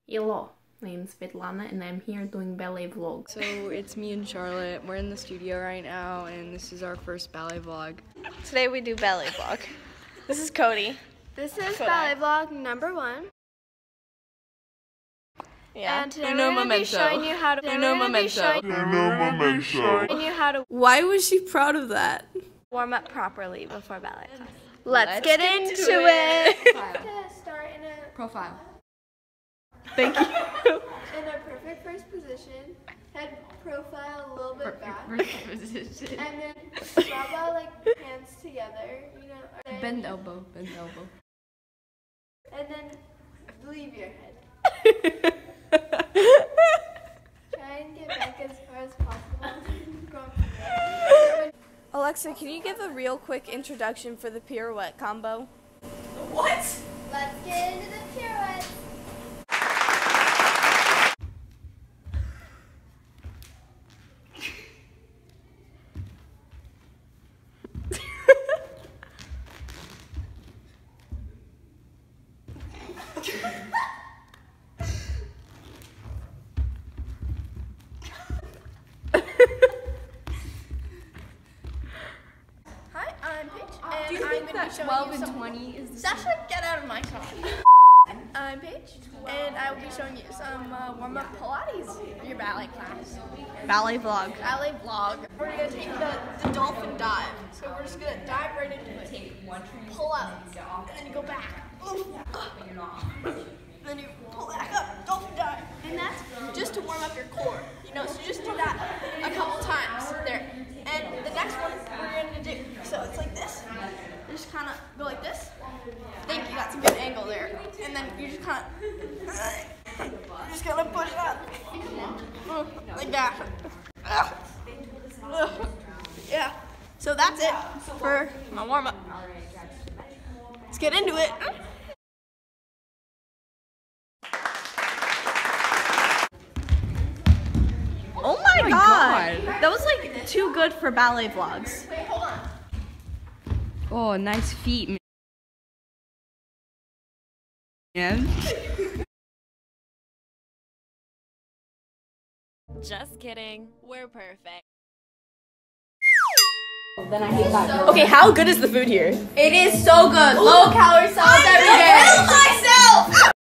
Hello, my name's Svetlana and I'm here doing ballet vlog. So it's me and Charlotte. We're in the studio right now and this is our first ballet vlog. Today we do ballet vlog. This is Cody. This is ballet vlog number 1. Yeah. And today we're going to be showing you how to Why was she proud of that? warm up properly before ballet class. Let's get into it. Start in a Profile. Thank you. in a perfect first position. Head profile a little bit back. And then drop out like hands together, you know. Bend elbow, bend elbow. And then leave your head. Try and get back as far as possible. Go up from there. Alexa, can you give a real quick introduction for the pirouette combo? Let's get into the pirouettes. Hi, I'm Paige, and I'm going to be showing 12 you and some... 20 is the Sasha, get out of my car. I'm Paige, and I will be showing you some warm-up Pilates for your ballet class. Ballet vlog. Ballet vlog. We're going to take the dolphin dive. So we're just going to dive right into it. Pull out, and then you go back. Then you pull back up, dolphin dive. And that's just to warm up your core. You know, so just do that a couple times there. And the next one we're going to do, so it's like this. You just kind of go like this. I think you got some good angle there. And then you just kind of, you're just going to push it up. Like that. Yeah. So that's it for my warm up. Let's get into it. Oh my god. That was like too good for ballet vlogs. Wait, hold on. Oh, nice feet, man. Just kidding, we're perfect. Okay, how good is the food here? It is so good. Low calorie salads every day.